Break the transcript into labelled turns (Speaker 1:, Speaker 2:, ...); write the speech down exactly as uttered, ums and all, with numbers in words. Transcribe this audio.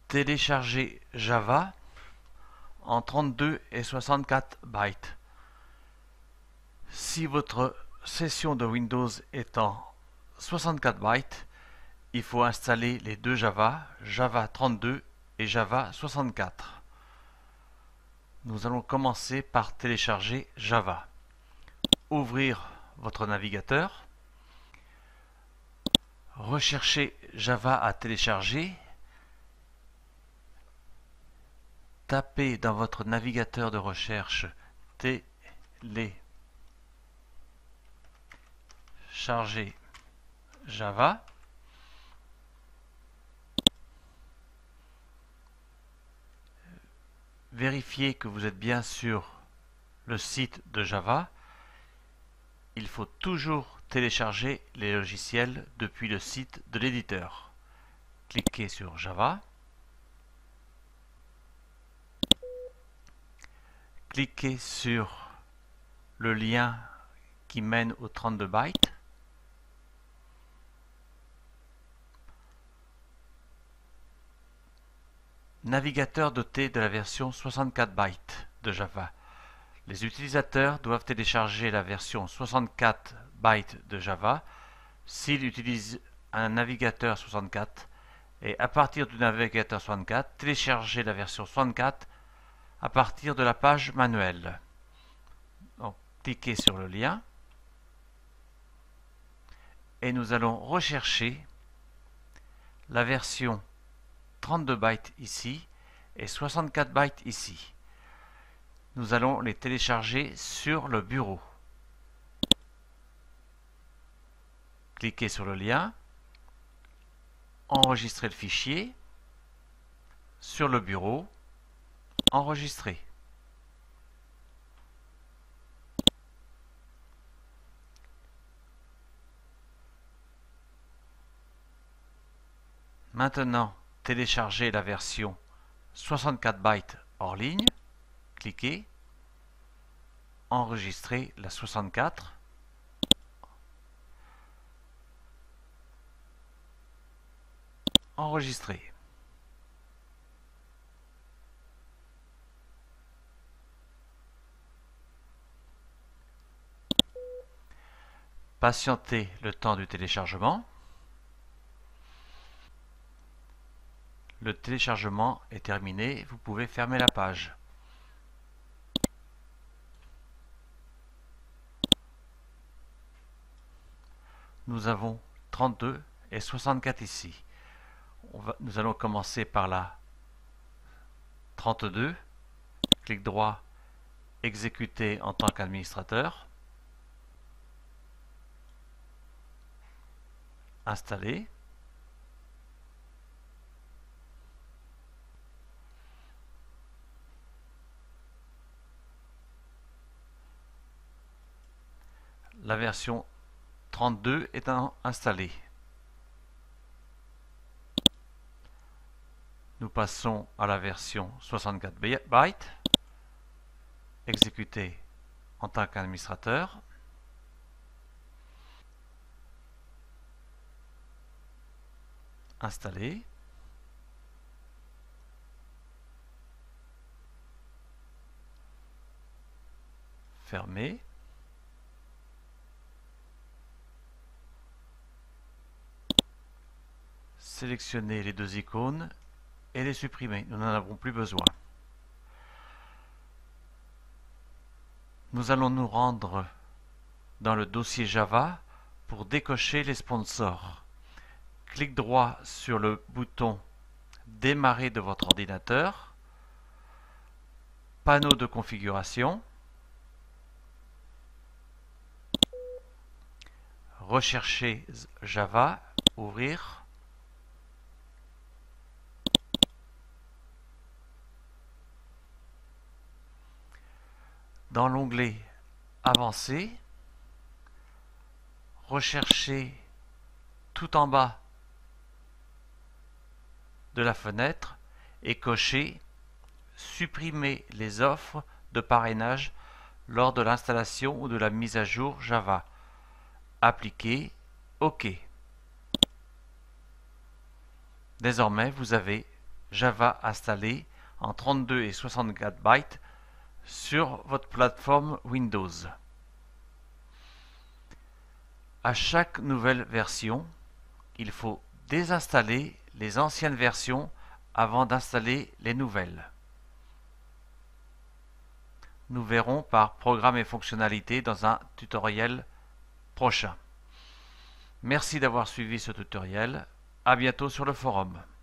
Speaker 1: Télécharger Java en trente-deux et soixante-quatre bytes. Si votre session de Windows est en soixante-quatre bytes, il faut installer les deux Java, Java trente-deux et Java soixante-quatre. Nous allons commencer par télécharger Java. Ouvrir votre navigateur. Recherchez Java à télécharger. Tapez dans votre navigateur de recherche télécharger Java. Vérifiez que vous êtes bien sur le site de Java. Il faut toujours télécharger les logiciels depuis le site de l'éditeur. Cliquez sur Java. Cliquez sur le lien qui mène aux trente-deux bytes. Navigateur doté de la version soixante-quatre bytes de Java. Les utilisateurs doivent télécharger la version soixante-quatre bytes de Java s'ils utilisent un navigateur soixante-quatre et à partir du navigateur soixante-quatre, télécharger la version soixante-quatre à partir de la page manuelle. Donc, cliquez sur le lien et nous allons rechercher la version trente-deux bytes ici et soixante-quatre bytes ici. Nous allons les télécharger sur le bureau. Cliquez sur le lien, enregistrez le fichier, sur le bureau, enregistrer. Maintenant, téléchargez la version soixante-quatre bytes hors ligne. Cliquez, enregistrez la soixante-quatre. Enregistrer. Patientez le temps du téléchargement. Le téléchargement est terminé, vous pouvez fermer la page. Nous avons trente-deux et soixante-quatre ici. On va, nous allons commencer par la trente-deux. Clic droit, exécuter en tant qu'administrateur. Installer. La version trente-deux est installée. Nous passons à la version soixante-quatre bytes. Exécuter en tant qu'administrateur. Installer. Fermer. Sélectionnez les deux icônes et les supprimer. Nous n'en avons plus besoin. Nous allons nous rendre dans le dossier Java pour décocher les sponsors. Clic droit sur le bouton Démarrer de votre ordinateur. Panneau de configuration. Rechercher Java. Ouvrir. Dans l'onglet Avancé, recherchez tout en bas de la fenêtre et cochez Supprimer les offres de parrainage lors de l'installation ou de la mise à jour Java. Appliquer OK. Désormais, vous avez Java installé en trente-deux et soixante-quatre bytes sur votre plateforme Windows. À chaque nouvelle version, il faut désinstaller les anciennes versions avant d'installer les nouvelles. Nous verrons par programme et fonctionnalités dans un tutoriel prochain. Merci d'avoir suivi ce tutoriel. À bientôt sur le forum.